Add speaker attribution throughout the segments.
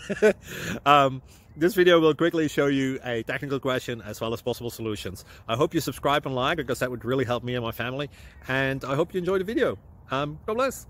Speaker 1: This video will quickly show you a technical question as well as possible solutions. I hope you subscribe and like, because that would really help me and my family. And I hope you enjoy the video. God bless.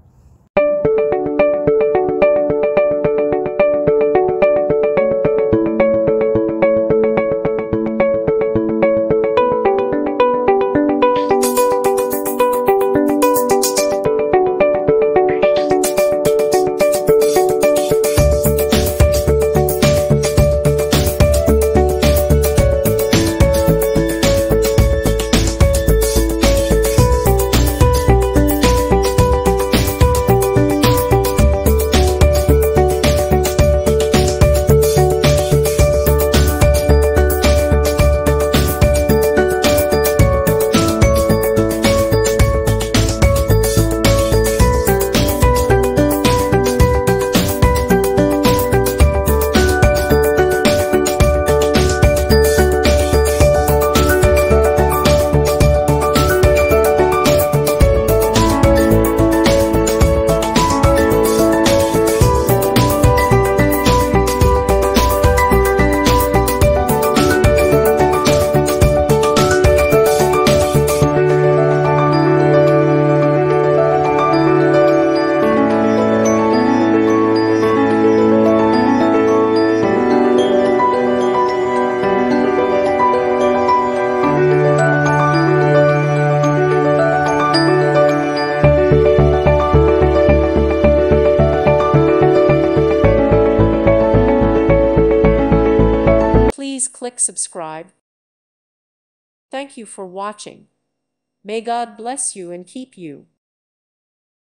Speaker 2: Please click subscribe. Thank you for watching. May God bless you and keep you.